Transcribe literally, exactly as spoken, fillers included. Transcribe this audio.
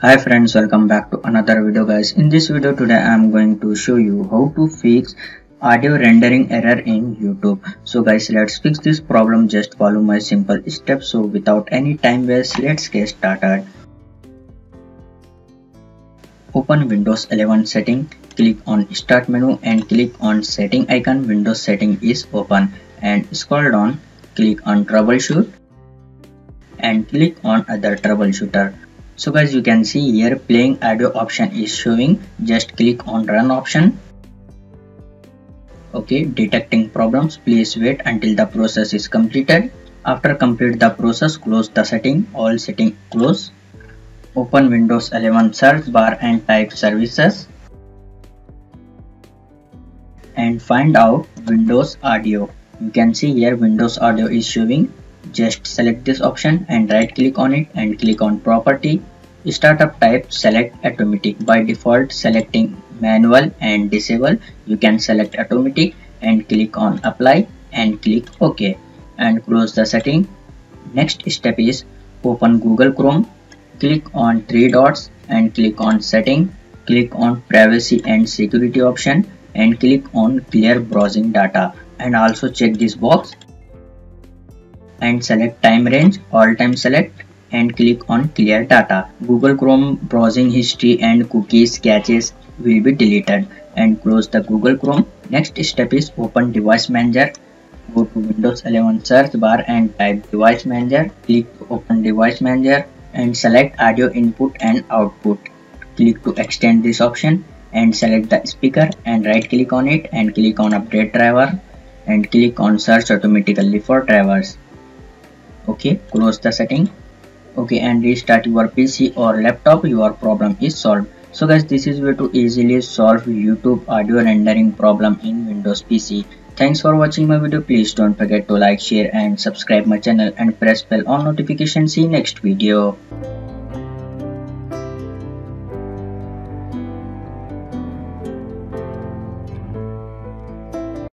Hi friends, welcome back to another video guys. In this video today I am going to show you how to fix audio rendering error in YouTube. So guys, let's fix this problem. Just follow my simple steps. So without any time waste, let's get started. Open Windows eleven setting, click on start menu and click on setting icon. Windows setting is open and scroll down, click on troubleshoot and click on other troubleshooter. So guys, you can see here playing audio option is showing. Just click on run option. Okay, detecting problems. Please wait until the process is completed. After complete the process, close the setting. All setting close. Open Windows eleven search bar and type services and find out Windows audio. You can see here Windows audio is showing. Just select this option and right click on it and click on property. Startup type, select automatic. By default selecting manual and disable. You can select automatic and click on apply and click OK and close the setting. Next step is open Google Chrome. Click on three dots and click on setting. Click on privacy and security option and click on clear browsing data and also check this box and select time range, all time select and click on clear data. Google Chrome browsing history and cookies caches will be deleted and close the Google Chrome. Next step is open device manager. Go to Windows eleven search bar and type device manager. Click open device manager and select audio input and output. Click to extend this option and select the speaker and right click on it and click on update driver and click on search automatically for drivers. Okay, close the setting. Okay, and restart your P C or laptop. Your problem is solved. So guys, this is way to easily solve YouTube audio rendering problem in Windows P C. Thanks for watching my video. Please don't forget to like, share and subscribe my channel and press bell on notification. See you next video.